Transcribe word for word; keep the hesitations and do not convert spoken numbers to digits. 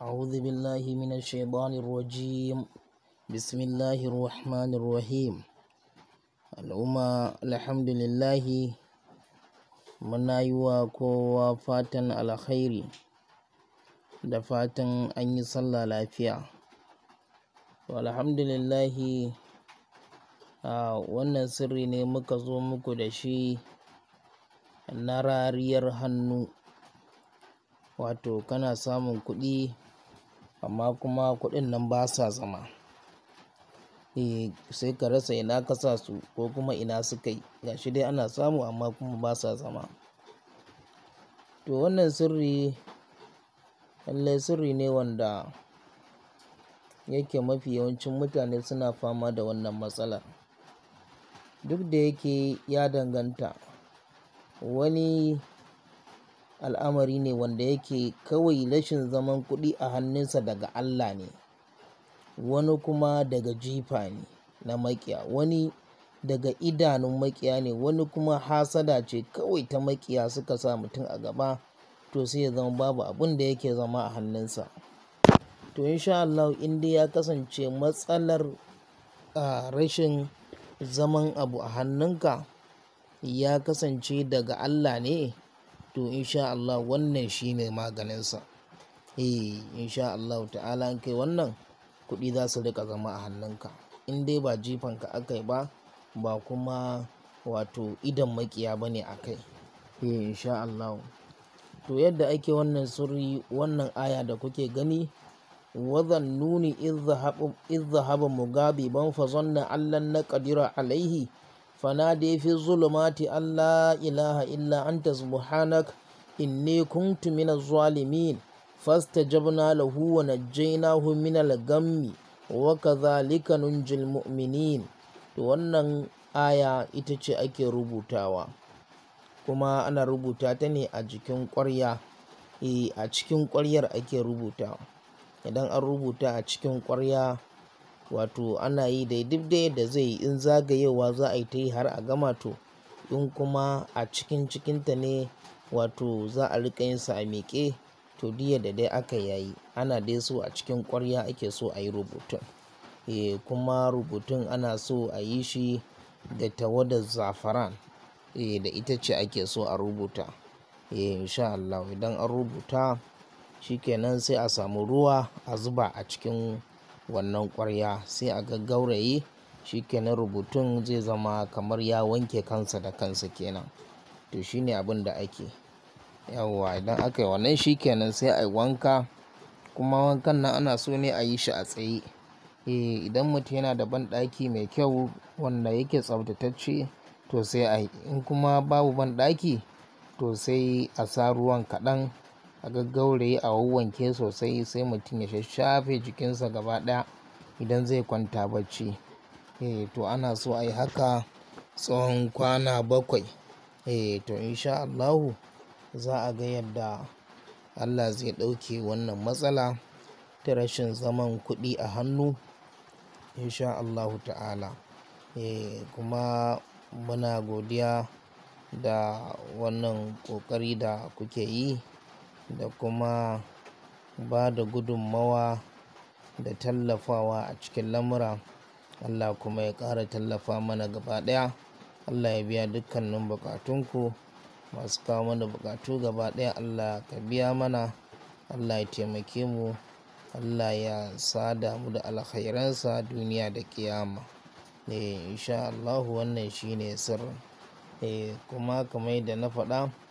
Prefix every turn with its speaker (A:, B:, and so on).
A: أعوذ بالله من الشيطان الرجيم بسم الله الرحمن الرحيم al'umma alhamdulillahi muna yi wa kowa fatan alkhairi da fatan an yi sallah lafiya. To alhamdulillahi a wannan sirri ne muka zo muku da shi na rariyar hannu, wato kana samun kuɗi amma kuma kuɗin nan ba sa zama, eh sai ka rasa ina ka sa su ko kuma ina suka yi. Gashi dai ana samu amma kuma ba sa zama. To wannan sirri lallai sirri ne wanda yake mafi yawancin mutane suna fama da wannan matsalar, duk da yake ya danganta. Wani al'amari ne wanda yake kawai rashin zaman kuɗi a hannunsa daga Allah ne, wani kuma daga jifa ne na maƙiya, wani daga idanun maƙiya ne, wani kuma hasada ce kawai ta maƙiya suka sa mutum a gaba, to sai ya zama babu abin da yake zama a hannunsa. To insha Allah in dai ya kasance matsalar a rashin zaman abu a hannunka ya kasance daga Allah ne, to insha Allah wannan shine maganinsa. Eh insha Allah ta'ala in kai wannan, kuɗi za su riƙa zama a hannunka in dai ba jifanka aka yi ba, ba kuma wato idon maƙiya ba ne a kai. Eh insha Allah. To yadda ake wannan sirri, wannan aya da kuke gani, وَظَنُّونِ إِذْ ذَهَبَ مُغَاضِبًا فَظَنَّ أَن لَّن نَّقْدِرَ عَلَيْهِ فَنَادَىٰ فِي الظُّلُمَاتِ أَن لَّا إِلَٰهَ إِلَّا أَنتَ سُبْحَانَكَ إِنِّي كُنتُ مِنَ الظَّالِمِينَ فَاسْتَجَبْنَا لَهُ وَنَجَّيْنَاهُ مِنَ الْغَمِّ وَكَذَٰلِكَ نُنجِي الْمُؤْمِنِينَ. To wannan aya ita ce ake rubutawa, kuma ana rubuta ta ne a jikin ƙwarya. Eh a cikin ƙwaryar ake rubutawa. Idan an rubuta a cikin ƙwarya, wato ana yi dai duk da yadda zai yi, in zagayewa za a yi ta yi har a gama. To in kuma a cikin cikinta ne, wato za a riƙa yin sa a miƙe, to duk yadda dai aka yayi, ana dai so a cikin ƙwarya ake so a yi rubutun. Eh kuma rubutun ana so a yi shi da tawadar zafaran, eh da ita ce ake so a rubuta. Eh insha Allah idan an rubuta shikenan sai a samu ruwa a zuba a cikin wannan ƙwarya, sai a gaggauraye, shikenan rubutun zai zama kamar ya wanke kansa da kansa kenan. To shine abin da ake. Yawwa idan aka yi wannan shikenan sai a yi wanka, kuma wankan nan ana so ne a yi shi a tsaye. Eh idan mutum yana da banɗaki mai kyau wanda yake tsaftatacce, to sai a yi. In kuma babu banɗaki, to sai a sa ruwan kaɗan a gaggauraye a wawwanke sosai, sai mutum ya shashshafe jikinsa gaba ɗaya idan zai kwanta bacci. Eh to ana so a yi haka tsawon kwana bakwai. Eh to insha Allahu za a ga yadda Allah zai ɗauke wannan matsala ta rashin zaman kuɗi a hannu insha Allahu ta'ala. Eh kuma muna godiya da wannan ƙoƙari da kuke yi, da kuma ba da gudunmawa da tallafawa a cikin lamura. Allah kuma ya ƙara tallafa mana gaba ɗaya. Allah ya biya dukkanin buƙatunku, masu kawo mana buƙatu gaba ɗaya Allah ka biya mana. Allah ya taimake mu, Allah ya sada mu da alkhairansa duniya da ƙiyama. Eh insha Allahu wannan shine sirrin. Eh kuma kamar yadda na faɗa,